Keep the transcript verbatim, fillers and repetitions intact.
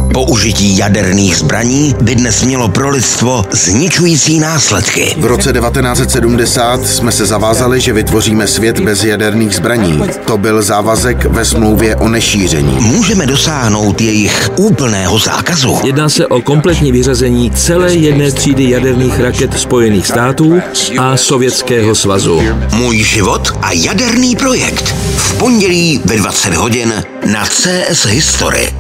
Použití jaderných zbraní by dnes mělo pro lidstvo zničující následky. V roce devatenáct set sedmdesát jsme se zavázali, že vytvoříme svět bez jaderných zbraní. To byl závazek ve smlouvě o nešíření. Můžeme dosáhnout jejich úplného zákazu. Jedná se o kompletní vyřazení celé jedné třídy jaderných raket Spojených států a Sovětského svazu. Můj život a jaderný projekt. V pondělí ve dvacet hodin na C S History.